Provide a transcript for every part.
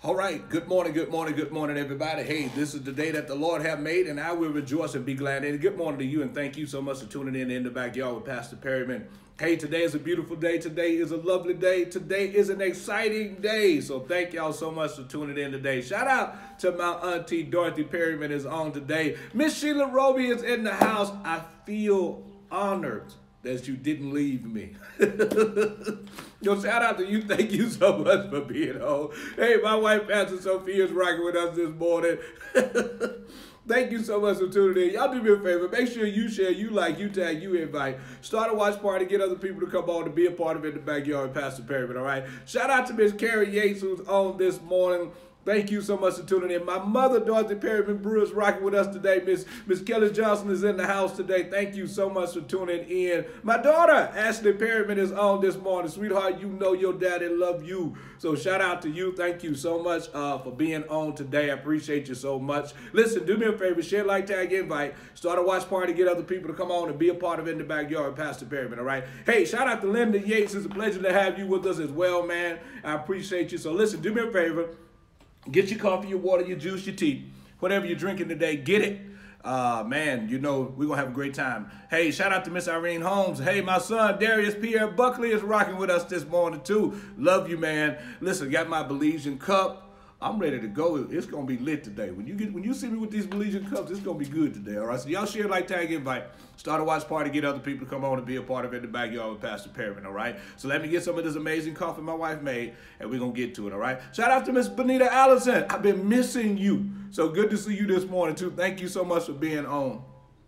All right. Good morning, good morning, good morning, everybody. Hey, this is the day that the Lord have made, and I will rejoice and be glad in it. Good morning to you, and thank you so much for tuning in the backyard with Pastor Perryman. Hey, today is a beautiful day. Today is a lovely day. Today is an exciting day. So thank y'all so much for tuning in today. Shout out to my auntie Dorothy Perryman is on today. Miss Sheila Roby is in the house. I feel honored that you didn't leave me. Yo, shout out to you. Thank you so much for being on. Hey, my wife, Pastor Sophia, is rocking with us this morning. Thank you so much for tuning in. Y'all do me a favor. Make sure you share, you like, you tag, you invite. Start a watch party. Get other people to come on to be a part of it in the backyard with Pastor Perryman, all right? Shout out to Miss Carrie Yates, who's on this morning. Thank you so much for tuning in. My mother, Dorothy Perryman Brewer, is rocking with us today. Miss Kelly Johnson is in the house today. Thank you so much for tuning in. My daughter, Ashley Perryman, is on this morning. Sweetheart, you know your daddy love you. So shout out to you. Thank you so much for being on today. I appreciate you so much. Listen, do me a favor. Share, like, tag, invite. Start a watch party. Get other people to come on and be a part of it in the backyard with Pastor Perryman, all right? Hey, shout out to Linda Yates. It's a pleasure to have you with us as well, man. I appreciate you. So listen, do me a favor. Get your coffee, your water, your juice, your tea, whatever you're drinking today, get it. Man, you know, we're going to have a great time. Hey, shout out to Miss Irene Holmes. Hey, my son, Darius Pierre Buckley is rocking with us this morning, too. Love you, man. Listen, got my Belizean cup. I'm ready to go. It's going to be lit today. When you see me with these Belizean cups, it's going to be good today, all right? So y'all share, like, tag, invite. Start a watch party. Get other people to come on and be a part of it in the backyard with Pastor Perryman, all right? So let me get some of this amazing coffee my wife made, and we're going to get to it, all right? Shout out to Miss Benita Allison. I've been missing you. So good to see you this morning, too. Thank you so much for being on.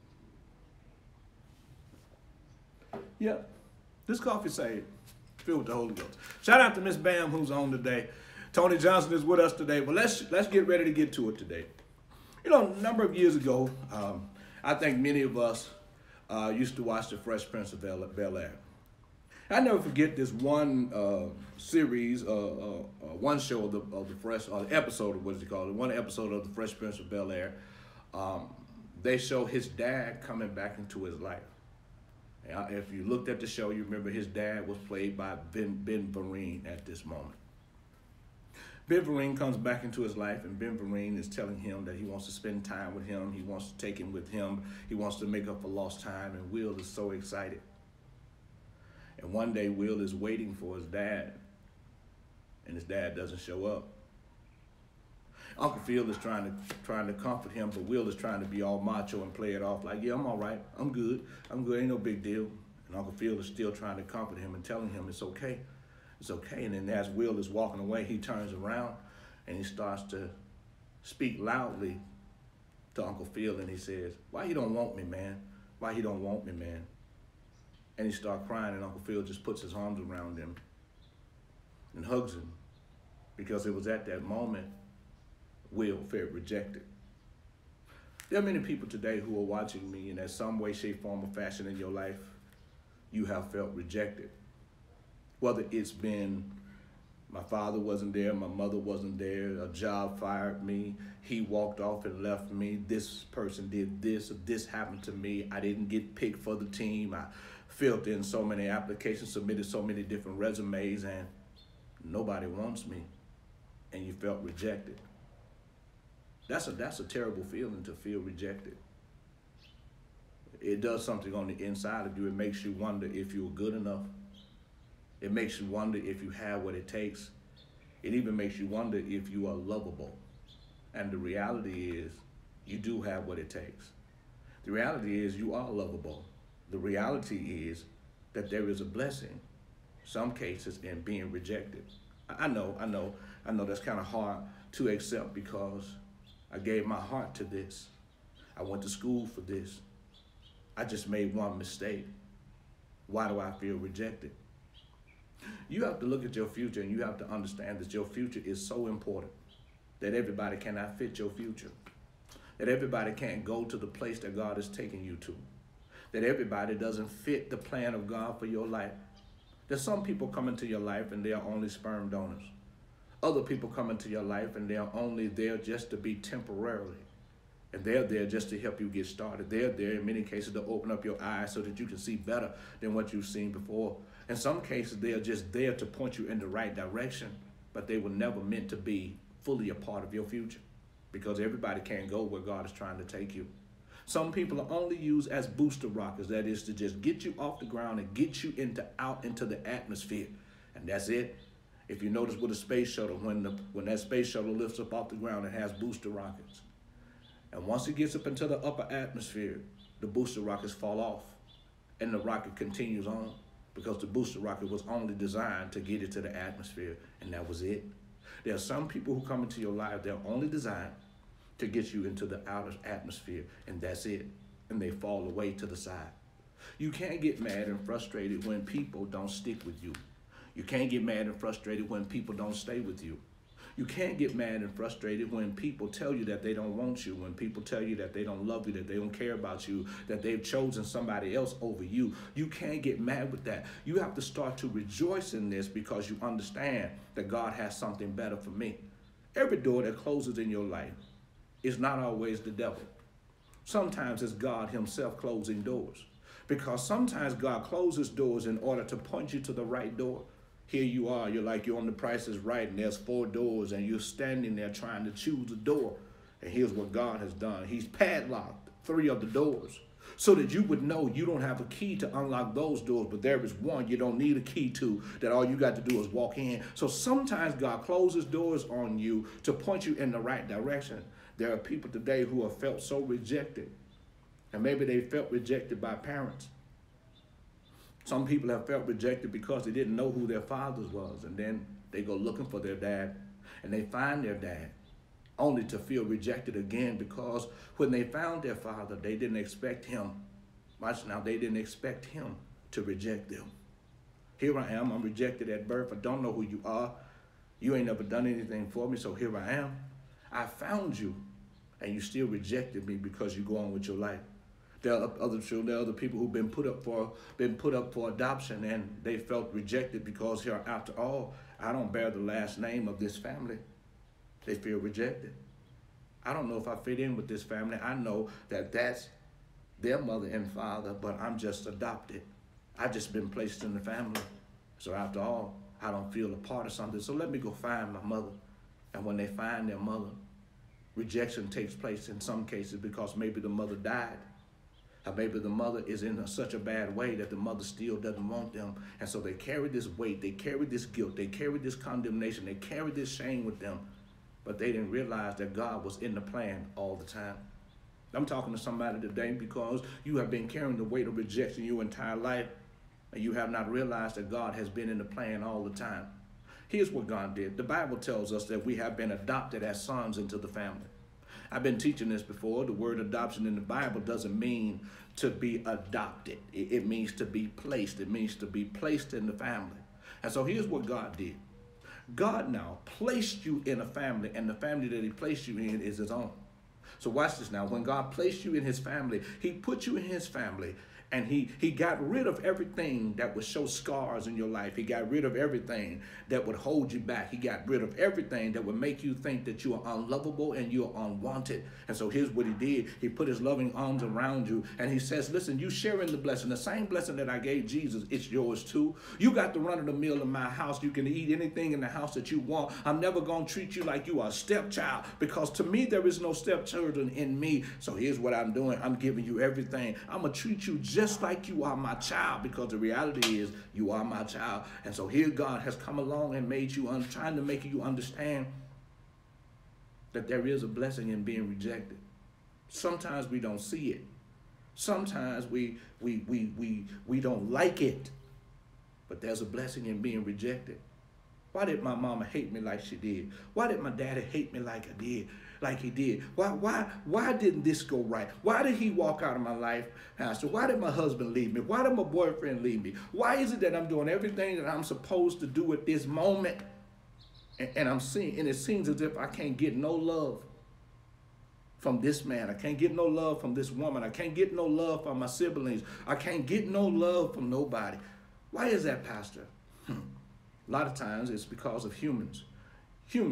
Yeah, this coffee saved. Filled with the Holy Ghost. Shout out to Miss Bam, who's on today. Tony Johnson is with us today, but let's get ready to get to it today. You know, a number of years ago, I think many of us used to watch The Fresh Prince of Bel-Air. I never forget this one series, one show of the Fresh, or the episode of what is it called? One episode of The Fresh Prince of Bel-Air. They show his dad coming back into his life. If you looked at the show, you remember his dad was played by Ben Vereen at this moment. Ben Vereen comes back into his life, and Ben Vereen is telling him that he wants to spend time with him. He wants to take him with him. He wants to make up for lost time, and Will is so excited. And one day, Will is waiting for his dad, and his dad doesn't show up. Uncle Phil is trying to comfort him, but Will is trying to be all macho and play it off like, yeah, I'm all right. I'm good, ain't no big deal. And Uncle Phil is still trying to comfort him and telling him it's okay. It's okay. And then as Will is walking away, he turns around and he starts to speak loudly to Uncle Phil, and he says, why you don't want me, man? Why you don't want me, man? And he starts crying, and Uncle Phil just puts his arms around him and hugs him, because it was at that moment Will felt rejected. There are many people today who are watching me, and in some way, shape, form, or fashion in your life, you have felt rejected. Whether it's been my father wasn't there, my mother wasn't there, a job fired me, he walked off and left me, this person did this, or this happened to me, I didn't get picked for the team, I filled in so many applications, submitted so many different resumes, and nobody wants me, and you felt rejected. That's a terrible feeling, to feel rejected. It does something on the inside of you. It makes you wonder if you're good enough. It makes you wonder if you have what it takes. It even makes you wonder if you are lovable. And the reality is, you do have what it takes. The reality is, you are lovable. The reality is that there is a blessing, some cases, in being rejected. I know that's kind of hard to accept, because I gave my heart to this. I went to school for this. I just made one mistake. Why do I feel rejected? You have to look at your future, and you have to understand that your future is so important, that everybody cannot fit your future, that everybody can't go to the place that God is taking you to, that everybody doesn't fit the plan of God for your life. There's some people come into your life and they are only sperm donors. Other people come into your life and they are only there just to be temporarily. And they're there just to help you get started. They're there in many cases to open up your eyes so that you can see better than what you've seen before. In some cases, they are just there to point you in the right direction, but they were never meant to be fully a part of your future, because everybody can't go where God is trying to take you. Some people are only used as booster rockets, that is to just get you off the ground and get you out into the atmosphere, and that's it. If you notice with a space shuttle, when that space shuttle lifts up off the ground, it has booster rockets. And once it gets up into the upper atmosphere, the booster rockets fall off and the rocket continues on, because the booster rocket was only designed to get it to the atmosphere, and that was it. There are some people who come into your life, they're only designed to get you into the outer atmosphere, and that's it. And they fall away to the side. You can't get mad and frustrated when people don't stick with you. You can't get mad and frustrated when people don't stay with you. You can't get mad and frustrated when people tell you that they don't want you, when people tell you that they don't love you, that they don't care about you, that they've chosen somebody else over you. You can't get mad with that. You have to start to rejoice in this, because you understand that God has something better for me. Every door that closes in your life is not always the devil. Sometimes it's God himself closing doors, because sometimes God closes doors in order to point you to the right door. Here you are, you're on The Price is Right, and there's 4 doors, and you're standing there trying to choose a door. And here's what God has done. He's padlocked 3 of the doors so that you would know you don't have a key to unlock those doors, but there is one you don't need a key to, that all you got to do is walk in. So sometimes God closes doors on you to point you in the right direction. There are people today who have felt so rejected, and maybe they felt rejected by parents. Some people have felt rejected because they didn't know who their fathers was, and then they go looking for their dad, and they find their dad, only to feel rejected again, because when they found their father, they didn't expect him. Watch now, they didn't expect him to reject them. Here I am, I'm rejected at birth. I don't know who you are. You ain't never done anything for me, so here I am. I found you, and you still rejected me because you go on with your life. There are other children, there are other people who've been put up for adoption, and they felt rejected because here, after all, I don't bear the last name of this family. They feel rejected. I don't know if I fit in with this family. I know that that's their mother and father, but I'm just adopted. I've just been placed in the family. So after all, I don't feel a part of something. So let me go find my mother. And when they find their mother, rejection takes place in some cases because maybe the mother died. Or maybe the mother is in such a bad way that the mother still doesn't want them. And so they carry this weight, they carry this guilt, they carry this condemnation, they carry this shame with them. But they didn't realize that God was in the plan all the time. I'm talking to somebody today because you have been carrying the weight of rejection your entire life, and you have not realized that God has been in the plan all the time. Here's what God did. The Bible tells us that we have been adopted as sons into the family. I've been teaching this before. The word adoption in the Bible doesn't mean to be adopted. It means to be placed. It means to be placed in the family. And so here's what God did. God now placed you in a family, and the family that he placed you in is his own. So watch this now. When God placed you in his family, he put you in his family, and he got rid of everything that would show scars in your life. He got rid of everything that would hold you back. He got rid of everything that would make you think that you are unlovable and you are unwanted. And so here's what he did. He put his loving arms around you, and he says, listen, you share in the blessing. The same blessing that I gave Jesus, it's yours too. You got the run of the meal in my house. You can eat anything in the house that you want. I'm never going to treat you like you are a stepchild, because to me, there is no stepchildren in me. So here's what I'm doing. I'm giving you everything. I'm going to treat you just like you are my child, because the reality is you are my child. And so here God has come along and made you, trying to make you understand that there is a blessing in being rejected. Sometimes we don't see it. Sometimes we don't like it. But there's a blessing in being rejected. Why did my mama hate me like she did? Why did my daddy hate me like he did? Why didn't this go right? Why did he walk out of my life, Pastor? Why did my husband leave me? Why did my boyfriend leave me? Why is it that I'm doing everything that I'm supposed to do at this moment? And it seems as if I can't get no love from this man. I can't get no love from this woman. I can't get no love from my siblings. I can't get no love from nobody. Why is that, Pastor? A lot of times it's because of humans. Humans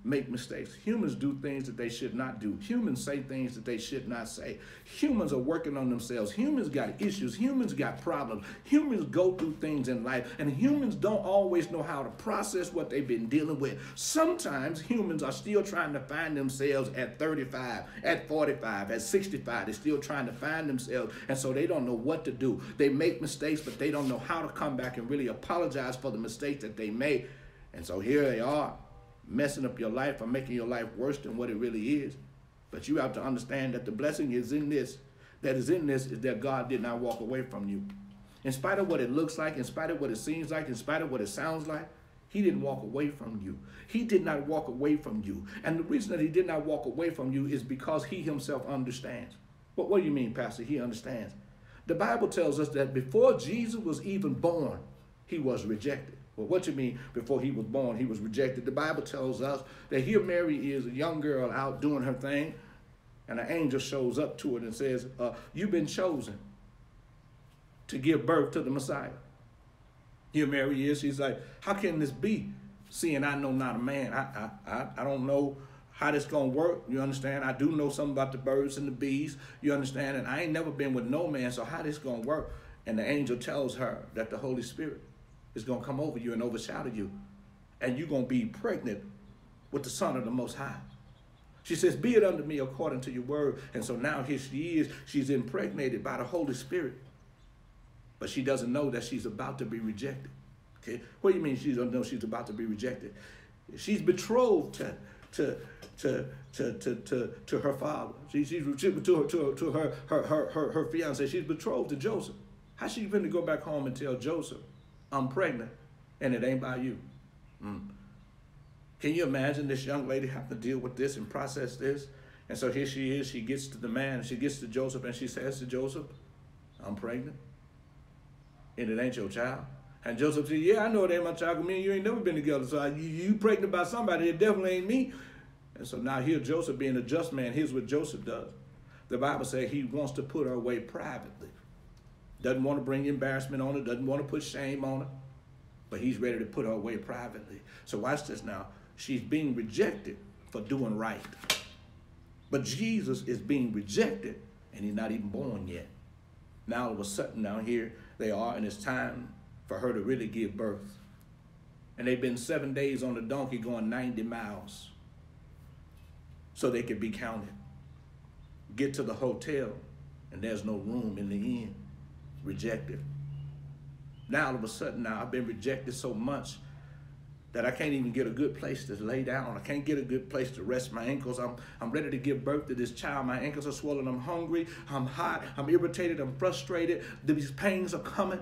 make mistakes. Humans do things that they should not do. Humans say things that they should not say. Humans are working on themselves. Humans got issues. Humans got problems. Humans go through things in life, and humans don't always know how to process what they've been dealing with. Sometimes humans are still trying to find themselves at 35, at 45, at 65. They're still trying to find themselves, and so they don't know what to do. They make mistakes, but they don't know how to come back and really apologize for the mistakes that they made. And so here they are, messing up your life or making your life worse than what it really is. But you have to understand that the blessing is in this. That is in this is that God did not walk away from you. In spite of what it looks like, in spite of what it seems like, in spite of what it sounds like, he didn't walk away from you. He did not walk away from you. And the reason that he did not walk away from you is because he himself understands. But what do you mean, Pastor? He understands. The Bible tells us that before Jesus was even born, he was rejected. Well, what you mean before he was born, he was rejected? The Bible tells us that here Mary is a young girl out doing her thing, and an angel shows up to her and says, you've been chosen to give birth to the Messiah. Here Mary is. She's like, how can this be, seeing I know not a man? I don't know how this going to work. You understand? I do know something about the birds and the bees. You understand? And I ain't never been with no man, so how this going to work? And the angel tells her that the Holy Spirit is going to come over you and overshadow you. And you're going to be pregnant with the Son of the Most High. She says, be it unto me according to your word. And so now here she is. She's impregnated by the Holy Spirit. But she doesn't know that she's about to be rejected. Okay? What do you mean she doesn't know she's about to be rejected? She's betrothed to her father. She's to her fiance. She's betrothed to Joseph. How's she going to go back home and tell Joseph, I'm pregnant, and it ain't by you? Can you imagine this young lady having to deal with this and process this? And so here she is. She gets to the man. She gets to Joseph, and she says to Joseph, I'm pregnant, and it ain't your child. And Joseph said, yeah, I know it ain't my child. Me and you ain't never been together, so you pregnant by somebody. It definitely ain't me. And so now here Joseph, being a just man, here's what Joseph does. The Bible says he wants to put her away privately. Doesn't want to bring embarrassment on her, doesn't want to put shame on her, but he's ready to put her away privately. So watch this now. She's being rejected for doing right. But Jesus is being rejected, and he's not even born yet. Now all of a sudden, now here they are, and it's time for her to really give birth. And they've been 7 days on the donkey going 90 miles so they could be counted. Get to the hotel, and there's no room in the inn. Rejected. Now all of a sudden, now I've been rejected so much that I can't even get a good place to lay down. I can't get a good place to rest my ankles. I'm ready to give birth to this child. My ankles are swollen. I'm hungry. I'm hot. I'm irritated. I'm frustrated. These pains are coming.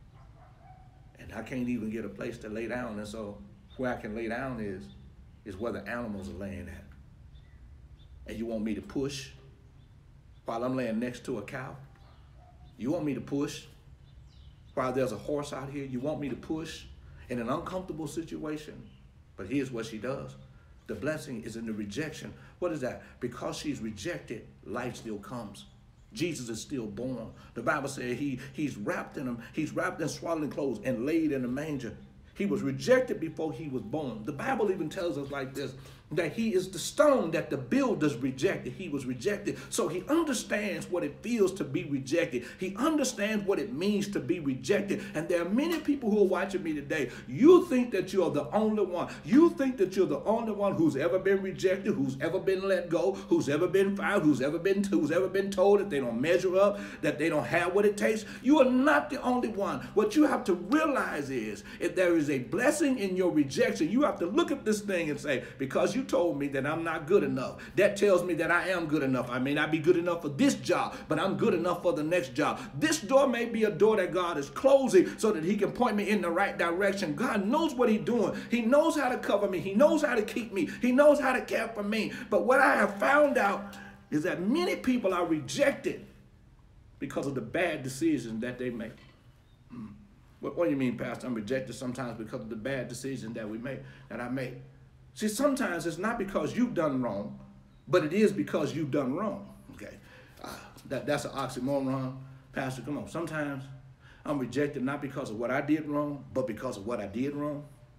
And I can't even get a place to lay down. And so where I can lay down is where the animals are laying at. And you want me to push while I'm laying next to a cow? You want me to push while there's a horse out here? You want me to push in an uncomfortable situation? But here's what she does. The blessing is in the rejection. What is that? Because she's rejected, life still comes. Jesus is still born. The Bible says he's wrapped in swaddling clothes and laid in a manger. He was rejected before he was born. The Bible even tells us like this, that he is the stone that the builders rejected. He was rejected. So he understands what it feels to be rejected. He understands what it means to be rejected. And there are many people who are watching me today. You think that you're the only one. You think that you're the only one who's ever been rejected, who's ever been let go, who's ever been fired, who's ever been told that they don't measure up, that they don't have what it takes. You are not the only one. What you have to realize is, if there is a blessing in your rejection, you have to look at this thing and say, because you told me that I'm not good enough, that tells me that I am good enough. I may not be good enough for this job, but I'm good enough for the next job. This door may be a door that God is closing so that he can point me in the right direction. God knows what he's doing. He knows how to cover me. He knows how to keep me. He knows how to care for me. But what I have found out is that many people are rejected because of the bad decisions that they make. What do you mean, Pastor? I'm rejected sometimes because of the bad decisions that I make. See, sometimes it's not because you've done wrong, but it is because you've done wrong. Okay, that's an oxymoron. Pastor, come on. Sometimes I'm rejected not because of what I did wrong, but because of what I did wrong.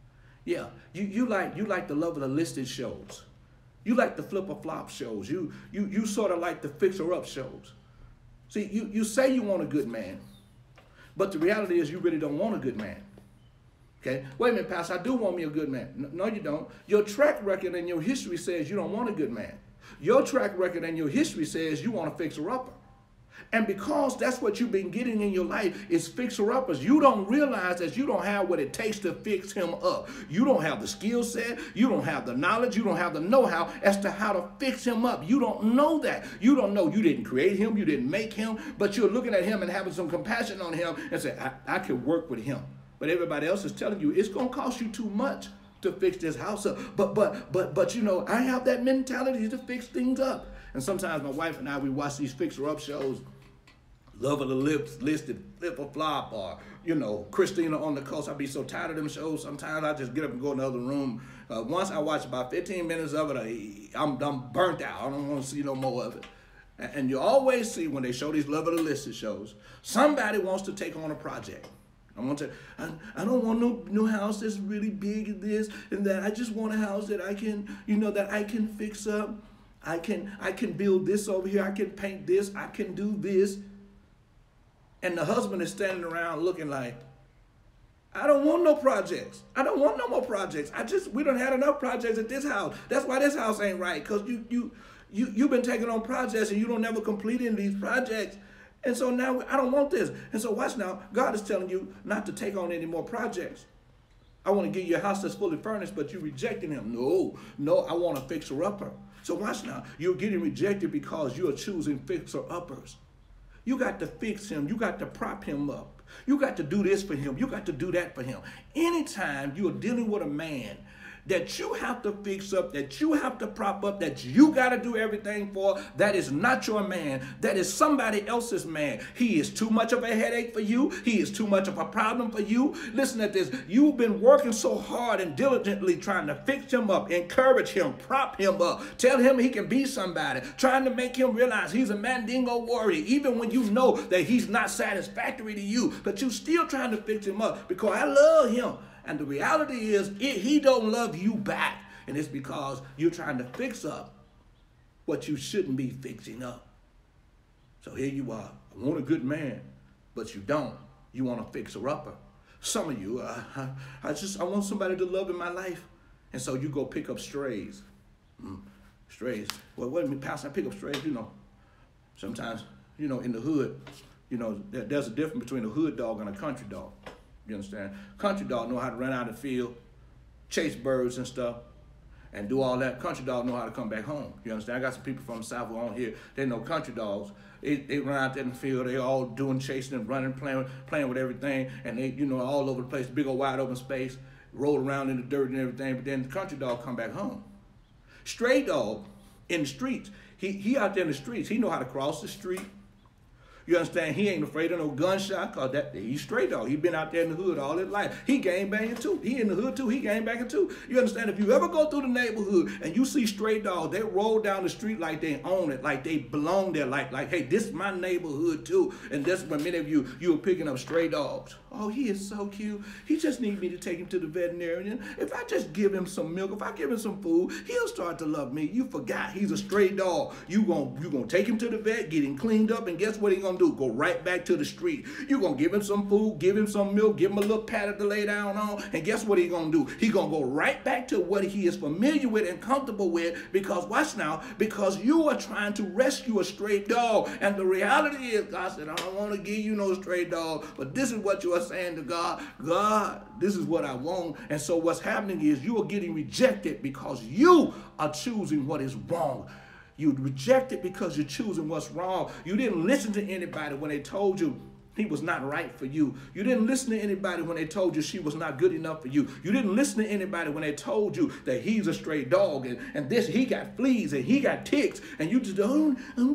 Yeah, you like the love of the listed shows. You like the flip or flop shows. You sort of like the fixer up shows. See, you say you want a good man, but the reality is you really don't want a good man. Okay, wait a minute, Pastor, I do want me a good man. No, you don't. Your track record and your history says you don't want a good man. Your track record and your history says you want a fixer-upper. And because that's what you've been getting in your life is fixer-uppers, you don't realize that you don't have what it takes to fix him up. You don't have the skill set, you don't have the knowledge, you don't have the know-how as to how to fix him up. You don't know that. You don't know. You didn't create him, you didn't make him, but you're looking at him and having some compassion on him and say, I can work with him. But everybody else is telling you it's going to cost you too much to fix this house up. But you know, I have that mentality to fix things up. And sometimes my wife and I, we watch these fixer-up shows, Love of the Lips, Listed, Flip or Flop, or, you know, Christina on the Coast. I be so tired of them shows. Sometimes I just get up and go in the other room. Once I watch about 15 minutes of it, I'm burnt out. I don't want to see no more of it. And you always see when they show these Love of the Listed shows, somebody wants to take on a project. I don't want no new house that's really big and this and that. I just want a house that I can, you know, that I can fix up. I can build this over here. I can paint this. I can do this. And the husband is standing around looking like, I don't want no projects. I don't want no more projects. We done had enough projects at this house. That's why this house ain't right. Because you've been taking on projects and you don't never complete any of these projects. And so now I don't want this. And so watch now, God is telling you not to take on any more projects. I want to give you a house that's fully furnished, but you're rejecting him. No, I want a fixer-upper. So watch now, you're getting rejected because you are choosing fixer-uppers. You got to fix him. You got to prop him up. You got to do this for him. You got to do that for him. Anytime you're dealing with a man that you have to fix up, that you have to prop up, that you got to do everything for, that is not your man. That is somebody else's man. He is too much of a headache for you. He is too much of a problem for you. Listen at this. You've been working so hard and diligently trying to fix him up, encourage him, prop him up, tell him he can be somebody, trying to make him realize he's a Mandingo warrior, even when you know that he's not satisfactory to you, but you still trying to fix him up because I love him. And the reality is, he don't love you back. And it's because you're trying to fix up what you shouldn't be fixing up. So here you are. I want a good man, but you don't. You want a fixer-upper. Some of you, I want somebody to love in my life. And so you go pick up strays. Strays. Well, wait a minute, Pastor, I pick up strays, you know. Sometimes, you know, in the hood, you know, there's a difference between a hood dog and a country dog. You understand? Country dog know how to run out of the field, chase birds and stuff, and do all that. Country dog know how to come back home. You understand? I got some people from the South who are on here. They know country dogs. They run out there in the field. They all doing chasing and running, playing with everything, and they, you know, all over the place, big old wide open space, roll around in the dirt and everything. But then the country dog come back home. Stray dog in the streets. He out there in the streets. He know how to cross the street. You understand? He ain't afraid of no gunshot because he's straight dog. He been out there in the hood all his life. He gang banging too. He in the hood too. He gang banging too. You understand? If you ever go through the neighborhood and you see stray dogs, they roll down the street like they own it, like they belong there, like hey, this is my neighborhood too. And that's when many of you are picking up stray dogs. Oh, he is so cute. He just needs me to take him to the veterinarian. If I just give him some milk, if I give him some food, he'll start to love me. You forgot he's a stray dog. You gonna take him to the vet, get him cleaned up, and guess what he gonna do? Go right back to the street. You gonna give him some food, give him some milk, give him a little padded to lay down on, and guess what he gonna do? He gonna go right back to what he is familiar with and comfortable with, because watch now, because you are trying to rescue a stray dog. And the reality is, God said, I don't want to give you no stray dog, but this is what you are saying to God. God, this is what I want. And so what's happening is you are getting rejected because you are choosing what is wrong. You reject it because you're choosing what's wrong. You didn't listen to anybody when they told you he was not right for you. You didn't listen to anybody when they told you she was not good enough for you. You didn't listen to anybody when they told you that he's a stray dog and this, he got fleas and he got ticks. And you just, oh,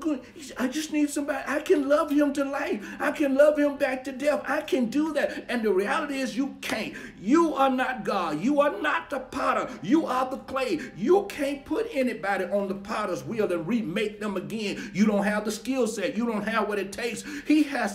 I just need somebody. I can love him to life. I can love him back to death. I can do that. And the reality is you can't. You are not God. You are not the potter. You are the clay. You can't put anybody on the potter's wheel and remake them again. You don't have the skill set. You don't have what it takes. He has the skill set.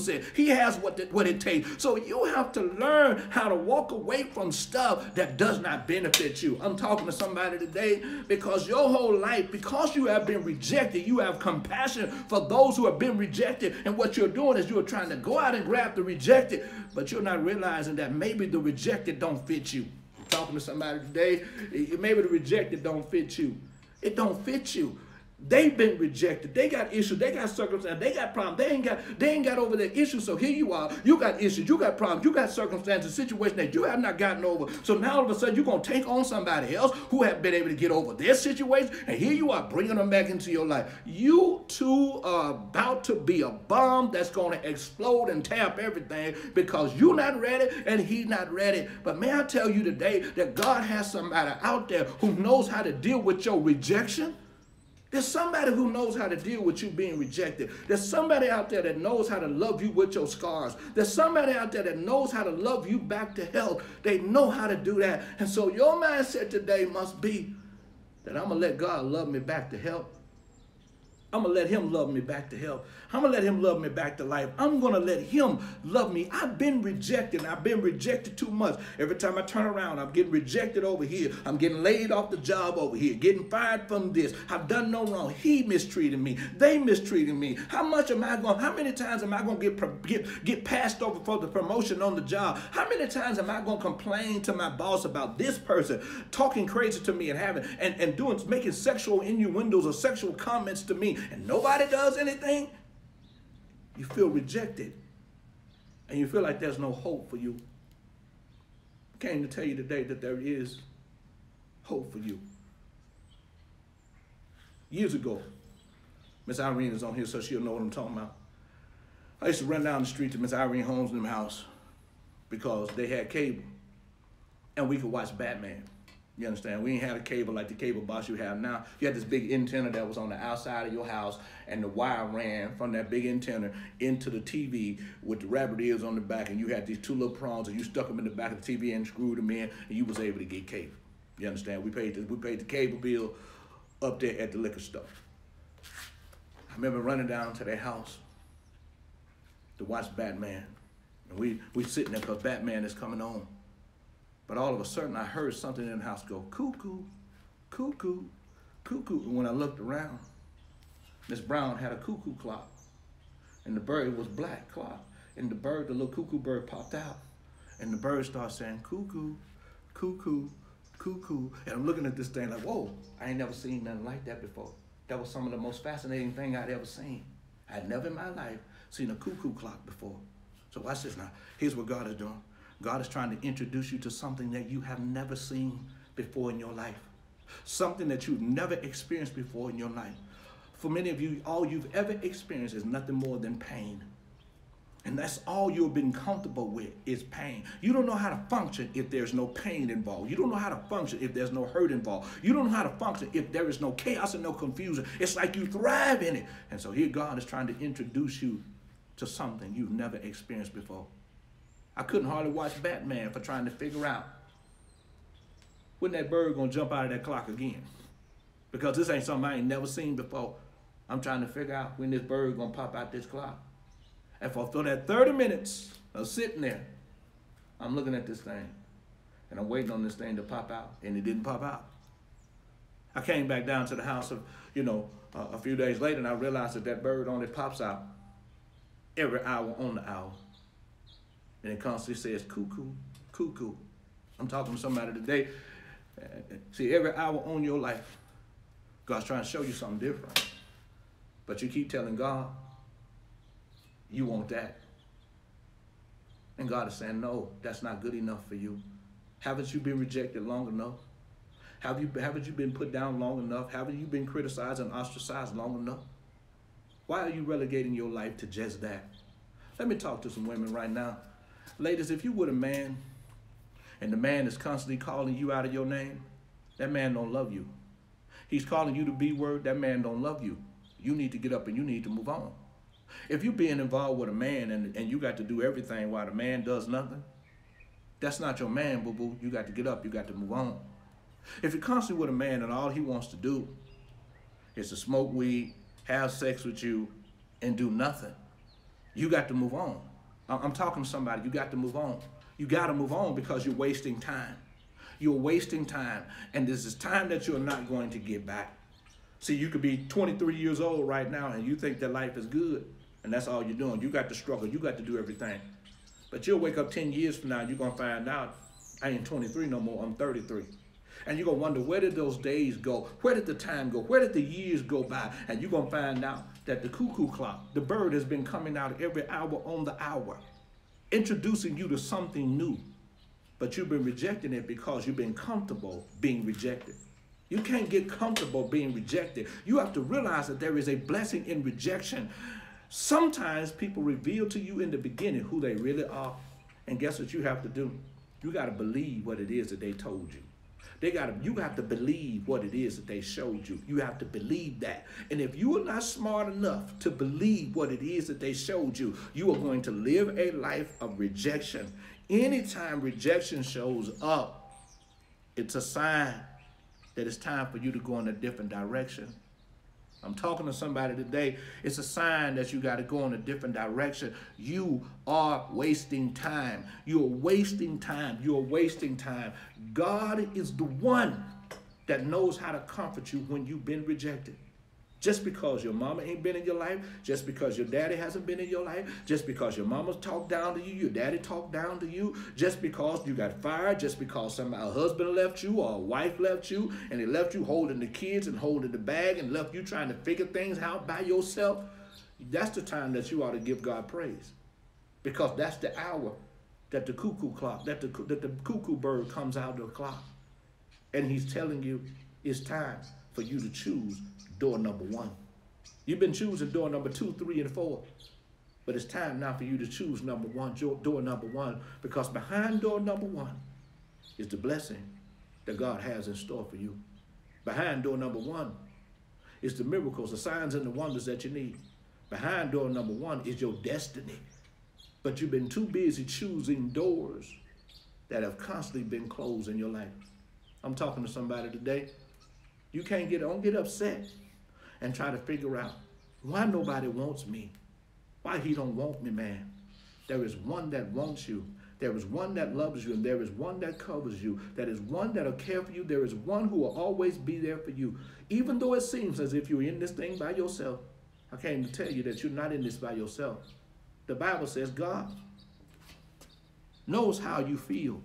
100%. He has what it takes. So you have to learn how to walk away from stuff that does not benefit you. I'm talking to somebody today because your whole life, because you have been rejected, you have compassion for those who have been rejected. And what you're doing is you're trying to go out and grab the rejected, but you're not realizing that maybe the rejected don't fit you. I'm talking to somebody today, maybe the rejected don't fit you. It don't fit you. They've been rejected. They got issues. They got circumstances. They got problems. They ain't got over their issues. So here you are. You got issues. You got problems. You got circumstances, situations that you have not gotten over. So now all of a sudden you're going to take on somebody else who have been able to get over their situation. And here you are bringing them back into your life. You two are about to be a bomb that's going to explode and tear up everything because you're not ready and he's not ready. But may I tell you today that God has somebody out there who knows how to deal with your rejection. There's somebody who knows how to deal with you being rejected. There's somebody out there that knows how to love you with your scars. There's somebody out there that knows how to love you back to health. They know how to do that. And so your mindset today must be that I'm going to let God love me back to health. I'm going to let him love me back to health. I'm going to let him love me back to life. I'm going to let him love me. I've been rejected. I've been rejected too much. Every time I turn around, I'm getting rejected over here. I'm getting laid off the job over here, getting fired from this. I've done no wrong. He mistreated me. They mistreated me. How many times am I going to get passed over for the promotion on the job? How many times am I going to complain to my boss about this person talking crazy to me and making sexual innuendos or sexual comments to me, and nobody does anything? You feel rejected, and you feel like there's no hope for you. I came to tell you today that there is hope for you. Years ago, Miss Irene is on here, so she'll know what I'm talking about. I used to run down the street to Miss Irene Holmes' house because they had cable, and we could watch Batman. You understand? We ain't had a cable like the cable box you have now. You had this big antenna that was on the outside of your house, and the wire ran from that big antenna into the TV with the rabbit ears on the back, and you had these two little prongs, and you stuck them in the back of the TV and screwed them in, and you was able to get cable. You understand? We paid the cable bill up there at the liquor store. I remember running down to their house to watch Batman, and we sitting there because Batman is coming on. But all of a sudden, I heard something in the house go, cuckoo, cuckoo, cuckoo. And when I looked around, Miss Brown had a cuckoo clock. And the bird was black clock. And the little cuckoo bird popped out. And the bird started saying, cuckoo, cuckoo, cuckoo. And I'm looking at this thing like, whoa, I ain't never seen nothing like that before. That was some of the most fascinating thing I'd ever seen. I'd never in my life seen a cuckoo clock before. So watch this now. Here's what God is doing. God is trying to introduce you to something that you have never seen before in your life. Something that you've never experienced before in your life. For many of you, all you've ever experienced is nothing more than pain. And that's all you've been comfortable with is pain. You don't know how to function if there's no pain involved. You don't know how to function if there's no hurt involved. You don't know how to function if there is no chaos and no confusion. It's like you thrive in it. And so here God is trying to introduce you to something you've never experienced before. I couldn't hardly watch Batman for trying to figure out when that bird gonna jump out of that clock again. Because this ain't something I ain't never seen before. I'm trying to figure out when this bird gonna pop out this clock. And for that 30 minutes of sitting there, I'm looking at this thing and I'm waiting on this thing to pop out, and it didn't pop out. I came back down to the house a few days later, and I realized that bird only pops out every hour on the hour. And it constantly says, cuckoo, cuckoo. I'm talking to somebody today. See, every hour on your life, God's trying to show you something different. But you keep telling God, you want that. And God is saying, no, that's not good enough for you. Haven't you been rejected long enough? Haven't you been put down long enough? Haven't you been criticized and ostracized long enough? Why are you relegating your life to just that? Let me talk to some women right now. Ladies, if you were a man and the man is constantly calling you out of your name, that man don't love you. He's calling you the B word, that man don't love you. You need to get up and you need to move on. If you're being involved with a man and you got to do everything while the man does nothing, that's not your man, boo-boo. You got to get up, you got to move on. If you're constantly with a man and all he wants to do is to smoke weed, have sex with you, and do nothing, You got to move on. I'm talking to somebody. You got to move on. You got to move on because you're wasting time. You're wasting time. And this is time that you're not going to get back. See, you could be 23 years old right now and you think that life is good. And that's all you're doing. You got to struggle. You got to do everything. But you'll wake up 10 years from now and you're going to find out I ain't 23 no more. I'm 33. And you're going to wonder, where did those days go? Where did the time go? Where did the years go by? And you're going to find out that the cuckoo clock, the bird, has been coming out every hour on the hour, introducing you to something new. But you've been rejecting it because you've been comfortable being rejected. You can't get comfortable being rejected. You have to realize that there is a blessing in rejection. Sometimes people reveal to you in the beginning who they really are. And guess what you have to do? You got to believe what it is that they told you. You have to believe what it is that they showed you. You have to believe that. And if you are not smart enough to believe what it is that they showed you, you are going to live a life of rejection. Anytime rejection shows up, it's a sign that it's time for you to go in a different direction. I'm talking to somebody today. It's a sign that you got to go in a different direction. You are wasting time. You're wasting time. You're wasting time. God is the one that knows how to comfort you when you've been rejected. Just because your mama ain't been in your life, just because your daddy hasn't been in your life, just because your mama's talked down to you, your daddy talked down to you, just because you got fired, just because a husband left you or a wife left you, and they left you holding the kids and holding the bag and left you trying to figure things out by yourself, that's the time that you ought to give God praise. Because that's the hour that the cuckoo clock, that the cuckoo bird comes out of the clock. And he's telling you it's time for you to choose door number 1. You've been choosing door number 2, 3, and 4. But it's time now for you to choose door number 1, because behind door number 1 is the blessing that God has in store for you. Behind door number 1 is the miracles, the signs, and the wonders that you need. Behind door number 1 is your destiny. But you've been too busy choosing doors that have constantly been closed in your life. I'm talking to somebody today. You don't get upset and try to figure out why nobody wants me. Why he don't want me, man. There is one that wants you. There is one that loves you, and there is one that covers you. There is one that will care for you. There is one who will always be there for you. Even though it seems as if you're in this thing by yourself, I came to tell you that you're not in this by yourself. The Bible says God knows how you feel.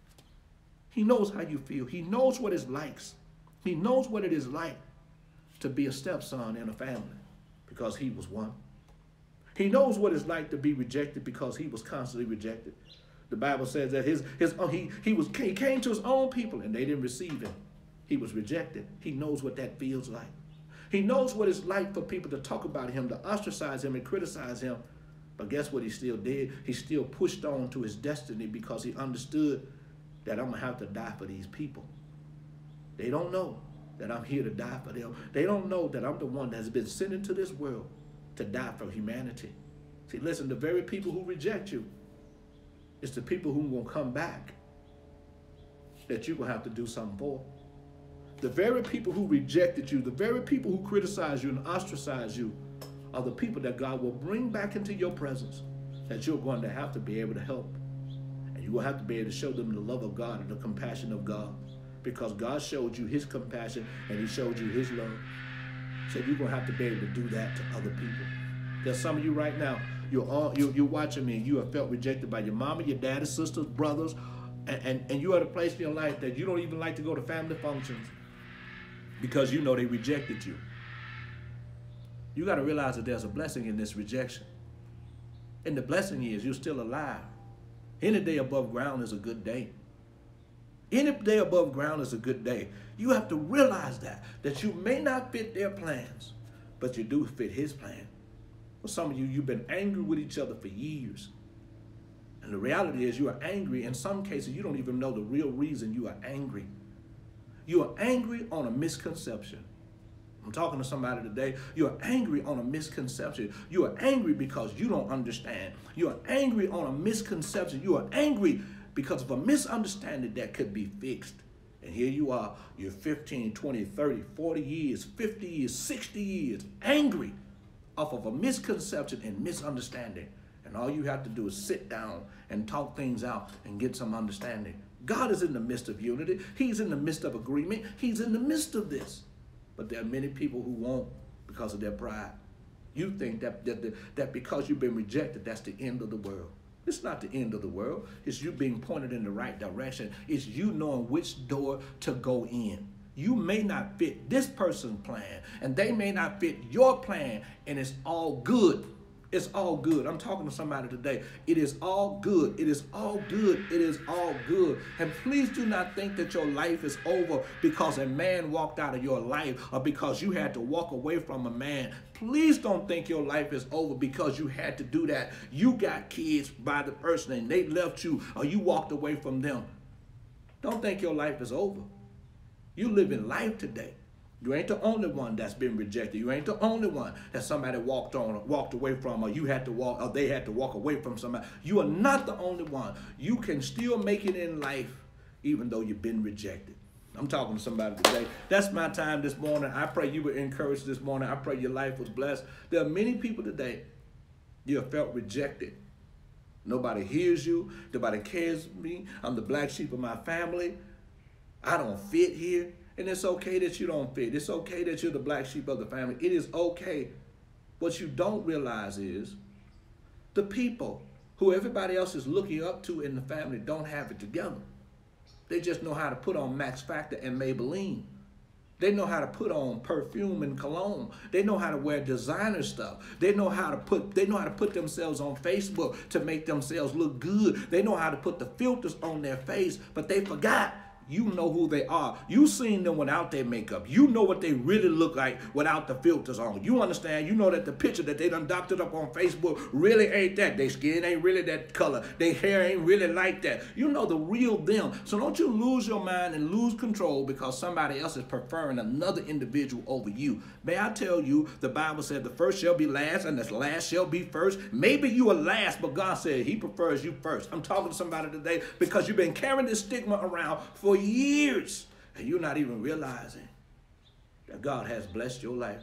He knows how you feel. He knows what it's like. He knows what it is like to be a stepson in a family, because he was one. He knows what it's like to be rejected, because he was constantly rejected. The Bible says that he came to his own people and they didn't receive him. He was rejected. He knows what that feels like. He knows what it's like for people to talk about him, to ostracize him and criticize him. But guess what he still did? He still pushed on to his destiny, because he understood that I'm going to have to die for these people. They don't know that I'm here to die for them. They don't know that I'm the one that has been sent into this world to die for humanity. See, listen, the very people who reject you, it's the people who will come back that you're going to have to do something for. The very people who rejected you, the very people who criticize you and ostracize you, are the people that God will bring back into your presence, that you're going to have to be able to help. And you will have to be able to show them the love of God and the compassion of God. Because God showed you his compassion and he showed you his love. So you're going to have to be able to do that to other people. There's some of you right now, you're watching me and you have felt rejected by your mama, your daddy, sisters, brothers, and you're at a place in your life that you don't even like to go to family functions because you know they rejected you. You got to realize that there's a blessing in this rejection. And the blessing is you're still alive. Any day above ground is a good day. Any day above ground is a good day. You have to realize that you may not fit their plans, but you do fit his plan. For some of you, you've been angry with each other for years. And the reality is you are angry. In some cases, you don't even know the real reason you are angry. You are angry on a misconception. I'm talking to somebody today. You are angry on a misconception. You are angry because you don't understand. You are angry on a misconception. You are angry because of a misunderstanding that could be fixed. And here you are, you're 15, 20, 30, 40 years, 50 years, 60 years, angry off of a misconception and misunderstanding. And all you have to do is sit down and talk things out and get some understanding. God is in the midst of unity. He's in the midst of agreement. He's in the midst of this. But there are many people who won't because of their pride. You think that because you've been rejected, that's the end of the world. It's not the end of the world. It's you being pointed in the right direction. It's you knowing which door to go in. You may not fit this person's plan, and they may not fit your plan, and it's all good. It's all good. I'm talking to somebody today. It is all good. It is all good. It is all good. And please do not think that your life is over because a man walked out of your life or because you had to walk away from a man. Please don't think your life is over because you had to do that. You got kids by the person and they left you or you walked away from them. Don't think your life is over. You live in life today. You ain't the only one that's been rejected. You ain't the only one that somebody walked away from, or you had to walk, or they had to walk away from somebody. You are not the only one. You can still make it in life even though you've been rejected. I'm talking to somebody today. That's my time this morning. I pray you were encouraged this morning. I pray your life was blessed. There are many people today, you have felt rejected. Nobody hears you. Nobody cares for me. I'm the black sheep of my family. I don't fit here. And it's okay that you don't fit. It's okay that you're the black sheep of the family. It is okay. What you don't realize is the people who everybody else is looking up to in the family don't have it together. They just know how to put on Max Factor and Maybelline. They know how to put on perfume and cologne. They know how to wear designer stuff. They know how to put themselves on Facebook to make themselves look good. They know how to put the filters on their face, but they forgot. You know who they are. You seen them without their makeup. You know what they really look like without the filters on. You understand? You know that the picture that they done doctored up on Facebook really ain't that. Their skin ain't really that color. Their hair ain't really like that. You know the real them. So don't you lose your mind and lose control because somebody else is preferring another individual over you. May I tell you, the Bible said the first shall be last and the last shall be first. Maybe you are last, but God said he prefers you first. I'm talking to somebody today because you've been carrying this stigma around for years, and you're not even realizing that God has blessed your life.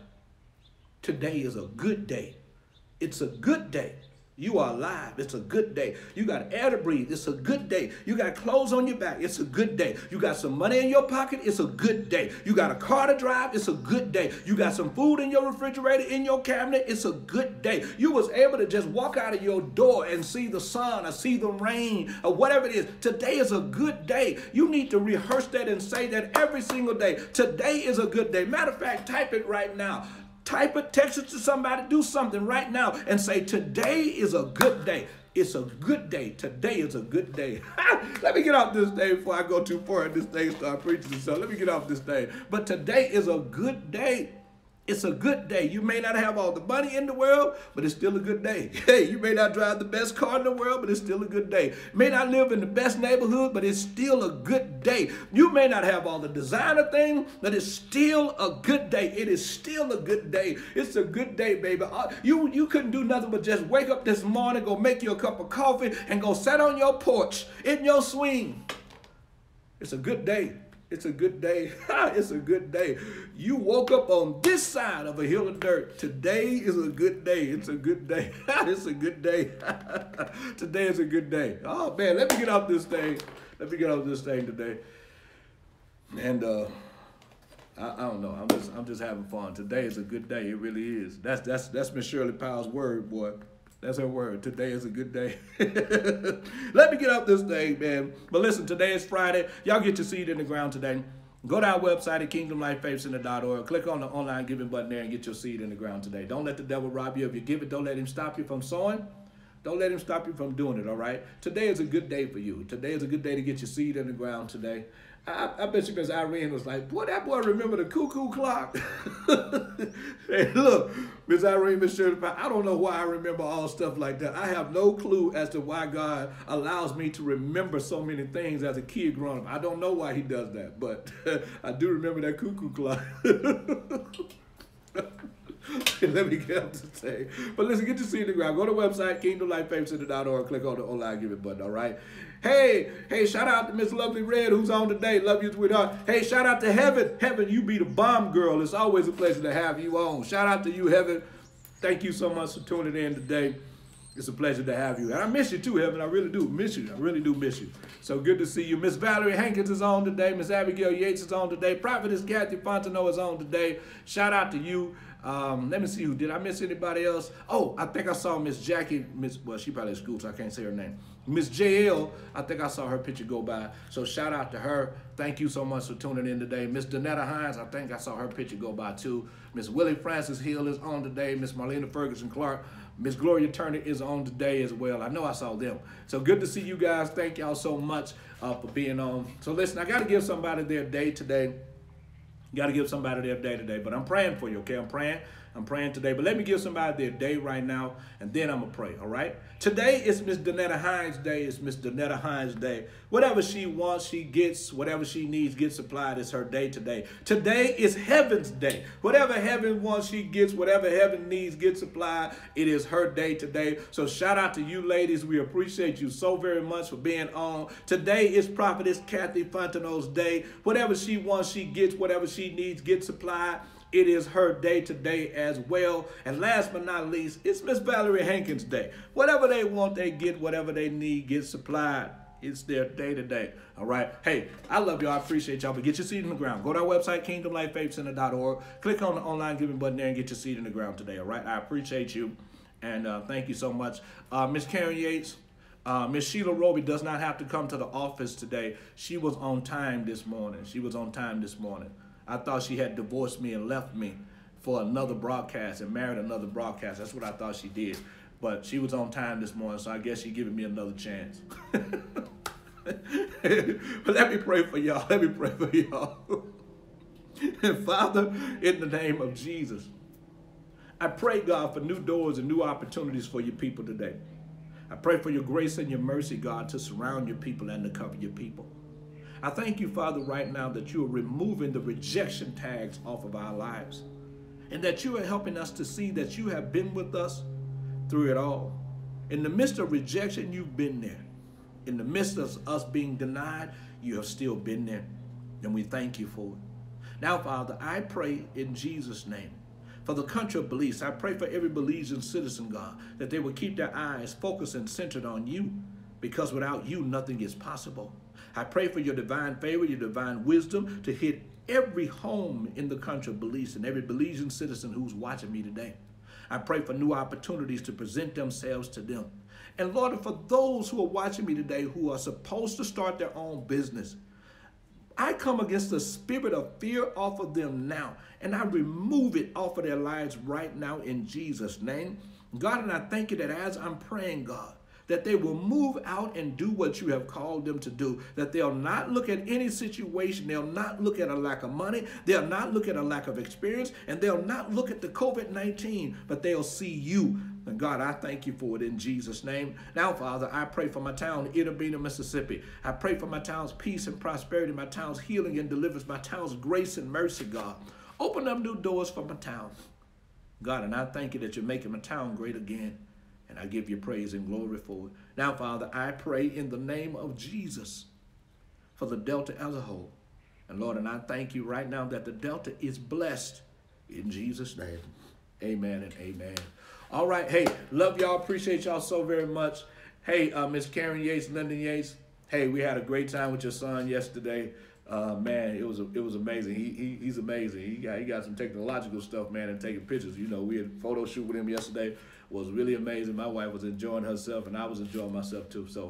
Today is a good day. It's a good day. You are alive. It's a good day. You got air to breathe. It's a good day. You got clothes on your back. It's a good day. You got some money in your pocket. It's a good day. You got a car to drive. It's a good day. You got some food in your refrigerator, in your cabinet. It's a good day. You was able to just walk out of your door and see the sun or see the rain or whatever it is. Today is a good day. You need to rehearse that and say that every single day. Today is a good day. Matter of fact, type it right now. Type it, text it to somebody, do something right now and say, today is a good day. It's a good day. Today is a good day. Let me get off this thing before I go too far and this thing start preaching. So let me get off this thing. But today is a good day. It's a good day. You may not have all the money in the world, but it's still a good day. Hey, you may not drive the best car in the world, but it's still a good day. You may not live in the best neighborhood, but it's still a good day. You may not have all the designer things, but it's still a good day. It is still a good day. It's a good day, baby. You couldn't do nothing but just wake up this morning, go make you a cup of coffee, and go sit on your porch in your swing. It's a good day. It's a good day. It's a good day. You woke up on this side of a hill of dirt. Today is a good day. It's a good day. It's a good day. Today is a good day. Oh, man, let me get off this thing. Let me get off this thing today. And I don't know. I'm just having fun. Today is a good day. It really is. That's Miss Shirley Powell's word, boy. That's her word. Today is a good day. Let me get off this thing, man. But listen, today is Friday. Y'all get your seed in the ground today. Go to our website at kingdomlifefaithcenter.org. Click on the online giving button there and get your seed in the ground today. Don't let the devil rob you. If you give it, don't let him stop you from sowing. Don't let him stop you from doing it, all right? Today is a good day for you. Today is a good day to get your seed in the ground today. I bet you Miss Irene was like, boy, that boy remember the cuckoo clock. Hey, look, Miss Irene, Miss Shirley, I don't know why I remember all stuff like that. I have no clue as to why God allows me to remember so many things as a kid growing up. I don't know why he does that, but I do remember that cuckoo clock. Let me get up to say. But listen, get your seed in the ground. Go to the website, kingdomlifefaithcenter.org. Click on the online giving button, all right? Hey, shout out to Miss Lovely Red who's on today. Love you, sweetheart. Hey, shout out to Heaven. Heaven, you be the bomb girl. It's always a pleasure to have you on. Shout out to you, Heaven. Thank you so much for tuning in today. It's a pleasure to have you. And I miss you too, Heaven. I really do miss you. I really do miss you. So good to see you. Miss Valerie Hankins is on today. Miss Abigail Yates is on today. Prophetess Kathy Fontenot is on today. Shout out to you. Let me see who did I miss anybody else? Oh, I think I saw Miss Jackie. Well, she probably at school, so I can't say her name. Miss JL, I think I saw her picture go by. So shout out to her. Thank you so much for tuning in today. Miss Danetta Hines, I think I saw her picture go by too. Miss Willie Francis Hill is on today. Miss Marlena Ferguson Clark. Miss Gloria Turner is on today as well. I know I saw them. So good to see you guys. Thank y'all so much for being on. So listen, I got to give somebody their day today. Got to give somebody their day today. But I'm praying for you, okay? I'm praying today. But let me give somebody their day right now, and then I'm going to pray, all right? Today is Miss Danetta Hines' day. It's Miss Danetta Hines' day. Whatever she wants, she gets. Whatever she needs, gets supplied. It's her day today. Today is Heaven's day. Whatever Heaven wants, she gets. Whatever Heaven needs, gets supplied. It is her day today. So shout out to you ladies. We appreciate you so very much for being on. Today is Prophetess Kathy Fontenot's day. Whatever she wants, she gets. Whatever she needs, gets supplied. It is her day today as well. And last but not least, it's Miss Valerie Hankins' day. Whatever they want, they get. Whatever they need, get supplied. It's their day today. All right. Hey, I love y'all. I appreciate y'all. But get your seed in the ground. Go to our website, kingdomlifefaithcenter.org. Click on the online giving button there and get your seed in the ground today. All right. I appreciate you. And thank you so much. Miss Karen Yates. Miss Sheila Roby does not have to come to the office today. She was on time this morning. I thought she had divorced me and left me for another broadcast and married another broadcast. That's what I thought she did. But she was on time this morning, so I guess she's giving me another chance. But let me pray for y'all. Father, in the name of Jesus, I pray, God, for new doors and new opportunities for your people today. I pray for your grace and your mercy, God, to surround your people and to cover your people. I thank you, Father, right now that you are removing the rejection tags off of our lives and that you are helping us to see that you have been with us through it all. In the midst of rejection, you've been there. In the midst of us being denied, you have still been there, and we thank you for it. Now, Father, I pray in Jesus' name for the country of Belize. I pray for every Belizean citizen, God, that they will keep their eyes focused and centered on you, because without you, nothing is possible. I pray for your divine favor, your divine wisdom to hit every home in the country of Belize and every Belizean citizen who's watching me today. I pray for new opportunities to present themselves to them. And Lord, for those who are watching me today who are supposed to start their own business, I come against the spirit of fear off of them now, and I remove it off of their lives right now in Jesus' name. God, and I thank you that as I'm praying, God, that they will move out and do what you have called them to do, that they'll not look at any situation, they'll not look at a lack of money, they'll not look at a lack of experience, and they'll not look at the COVID-19, but they'll see you. And God, I thank you for it in Jesus' name. Now, Father, I pray for my town, Itta Bena, Mississippi. I pray for my town's peace and prosperity, my town's healing and deliverance, my town's grace and mercy, God. Open up new doors for my town. God, and I thank you that you're making my town great again. And I give you praise and glory for it. Now, Father, I pray in the name of Jesus for the Delta as a whole. And Lord, and I thank you right now that the Delta is blessed in Jesus' name. Amen and amen. All right. Hey, love y'all. Appreciate y'all so very much. Hey, Miss Karen Yates, Lyndon Yates. Hey, we had a great time with your son yesterday. Man, it was amazing. He's amazing. He got some technological stuff, man, and taking pictures. You know, we had a photo shoot with him yesterday. Was really amazing. My wife was enjoying herself, and I was enjoying myself too. So,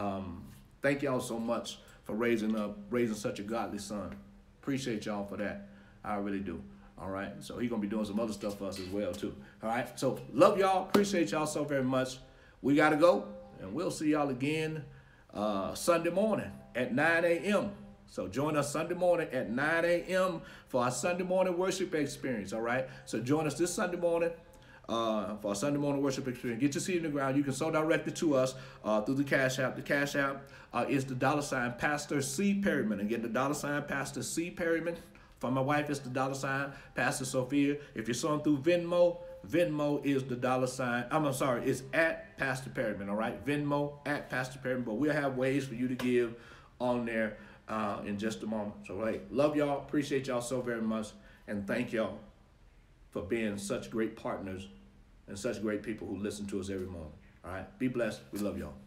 thank y'all so much for raising such a godly son. Appreciate y'all for that. I really do. All right. So he's gonna be doing some other stuff for us as well too. All right. So love y'all. Appreciate y'all so very much. We gotta go, and we'll see y'all again Sunday morning at 9 a.m. So join us Sunday morning at 9 a.m. for our Sunday morning worship experience. All right. So join us this Sunday morning. For our Sunday morning worship experience. Get your seed in the ground. You can sow directly to us through the Cash App. The Cash App is the $ Pastor C. Perryman. Again, the $ Pastor C. Perryman. For my wife, it's the $ Pastor Sophia. If you're sowing through Venmo, Venmo is the $. It's at Pastor Perryman, all right? Venmo at Pastor Perryman. But we'll have ways for you to give on there in just a moment. So, hey, love y'all. Appreciate y'all so very much. And thank y'all for being such great partners and such great people who listen to us every morning. All right. Be blessed. We love y'all.